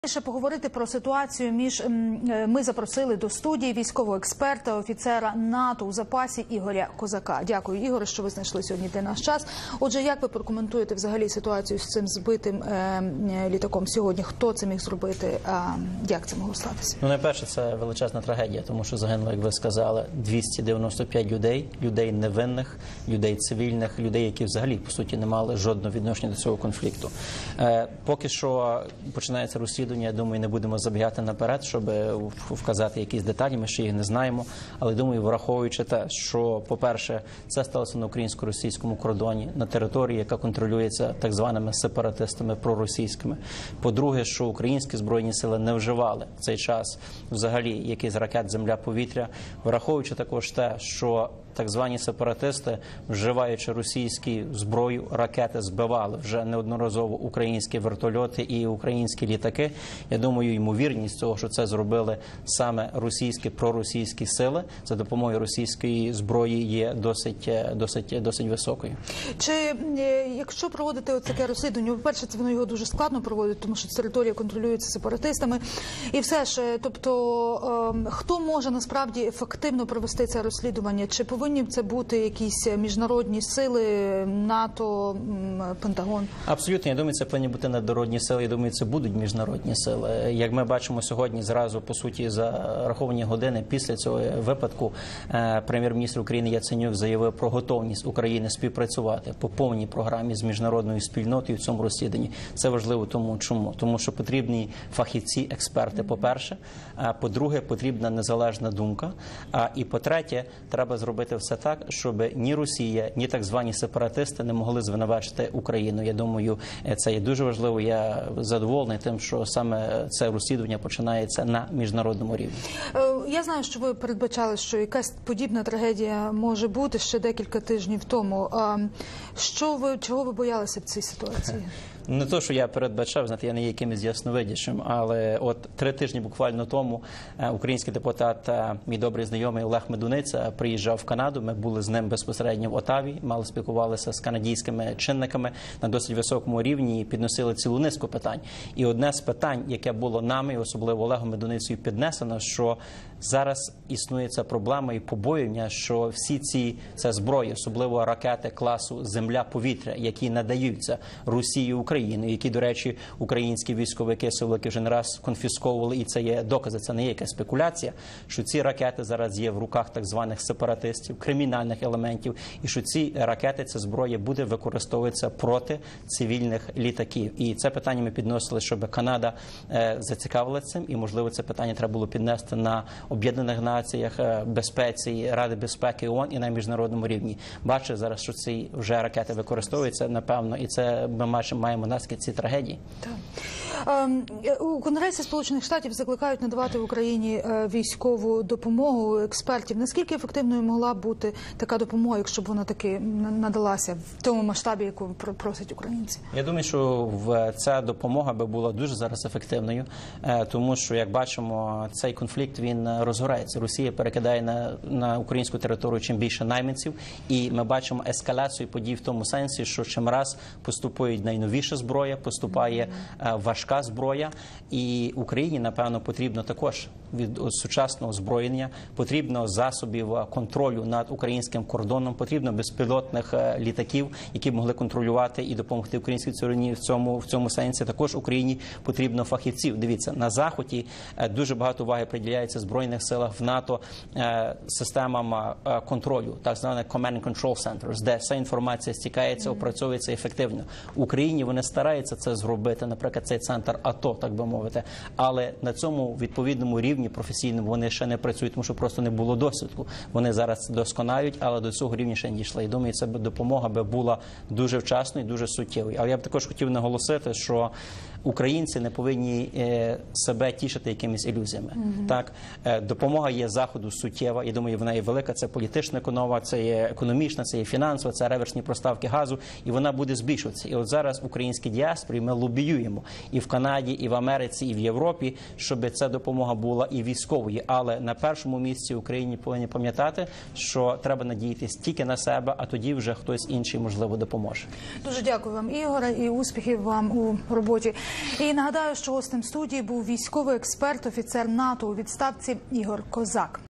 Ще поговорити про ситуацію ми запросили до студії військового експерта, офіцера НАТО у запасі Ігоря Козака. Дякую, Ігоре, що ви знайшли сьогодні для нас час. Отже, як ви прокоментуєте взагалі ситуацію з цим збитим літаком сьогодні? Хто це міг зробити? Як це могло статися? Ну, найперше, це величезна трагедія, тому що загинуло, як ви сказали, 295 людей невинних, людей цивільних, людей, які взагалі, по суті, не мали жодного відношення до цього конфлікту. Поки що починається розслідування. Я думаю, не будемо забігати наперед, щоб вказати якісь деталі, ми ще їх не знаємо. Але, думаю, враховуючи те, що, по-перше, це сталося на українсько-російському кордоні, на території, яка контролюється так званими сепаратистами проросійськими. По-друге, що українські збройні сили не вживали в цей час взагалі якийсь ракет земля-повітря. Враховуючи також те, що так звані сепаратисти, вживаючи російську зброю, ракети збивали вже неодноразово українські вертольоти і українські літаки. Я думаю, ймовірність того, що це зробили саме російські, проросійські сили за допомогою російської зброї є досить високою. Чи якщо проводити таке розслідування, по-перше, це його дуже складно проводити, тому що територія контролюється сепаратистами. І все ж, тобто, хто може насправді ефективно провести це розслідування? Чи повинні це бути якісь міжнародні сили, НАТО, Пентагон? Абсолютно. Я думаю, це повинні бути наднародні сили. Я думаю, це будуть міжнародні сили. Як ми бачимо сьогодні, зразу, по суті, за раховані години після цього випадку, прем'єр-міністр України Яценюк заявив про готовність України співпрацювати по повній програмі з міжнародною спільнотою в цьому розслідуванні. Це важливо чому? Тому що потрібні фахівці, експерти, по-перше. По-друге, потрібна незалежна думка. І по-третє, треба зробити все так, щоб ні Росія, ні так звані сепаратисти не могли звинувачити Україну. Я думаю, це є дуже важливо. Я задоволений тим, що саме це розслідування починається на міжнародному рівні. Я знаю, що ви передбачали, що якась подібна трагедія може бути ще декілька тижнів тому. Чого ви боялися в цій ситуації? Не то, що я передбачав, знаєте, я не є якимось ясновидящим, але от 3 тижні буквально тому український депутат, мій добрий знайомий Олег Медуниця, приїжджав в Канаду, ми були з ним безпосередньо в Отаві, мало спілкувалися з канадійськими чинниками на досить високому рівні і підносили цілу низку питань. І одне з питань, яке було нами, особливо Олегом Медуницею, піднесено, що зараз існує ця проблема і побоювання, що ця зброя, особливо ракети класу земля-повітря, які надаються Росії, Україні, які, до речі, українські військовики, силовики вже не раз конфісковували, і це є докази, це не є якась спекуляція, що ці ракети зараз є в руках так званих сепаратистів, кримінальних елементів, і що ці ракети, ця зброя буде використовуватися проти цивільних літаків. І це питання ми підносили, щоб Канада зацікавила цим, і, можливо, це питання треба було піднести на Об'єднаних Націях, безпеці, Ради безпеки ООН і на міжнародному рівні. Бачу зараз, що ці вже ракети використовуються, напевно, і це ми маємо наслідки ці трагедії. У Конгресі Сполучених Штатів закликають надавати Україні військову допомогу експертів. Наскільки ефективною могла бути така допомога, якщо б вона таки надалася в тому масштабі, яку просять українці? Я думаю, що ця допомога би була дуже зараз ефективною, тому що, як бачимо, цей конфлікт, він розгорається. Росія перекидає на українську територію чим більше найманців, і ми бачимо ескалацію подій в тому сенсі, що чим раз поступає найновіша зброя, поступає важка зброя, і Україні, напевно, потрібно також від сучасного озброєння, потрібно засобів контролю над українським кордоном, потрібно безпілотних літаків, які б могли контролювати і допомогти українській стороні в цьому сенсі. Також Україні потрібно фахівців. Дивіться, на Заході дуже багато уваги приділяється в Збройних силах, в НАТО, системам контролю, так званих Command and Control Centers, де вся інформація стікається, опрацьовується ефективно. В Україні вони стараються це зробити, наприклад, цей центр АТО, так би мовити, але на цьому відповідному рівні професійному вони ще не працюють, тому що просто не було досвіду. Вони зараз досконалюють, але до цього рівня ще не дійшли. І думаю, ця допомога би була дуже вчасною і дуже суттєвою. Але я б також хотів наголосити, що українці не повинні себе тішити якимись ілюзіями. Так, допомога є Заходу суттєва, я думаю, вона є велика, це політична економія, це є економічна, це є фінансова, це реверсні проставки газу, і вона буде збільшуватися. І от зараз українські діаспори ми лобіюємо і в Канаді, і в Америці, і в Європі, щоб ця допомога була і військовою. Але на першому місці Україні повинні пам'ятати, що треба надіятися тільки на себе, а тоді вже хтось інший, можливо, допоможе. Дуже дякую вам, Ігоре, і успіхів вам у роботі. І нагадаю, що гостем студії був військовий експерт, офіцер НАТО у відставці Ігор Козак.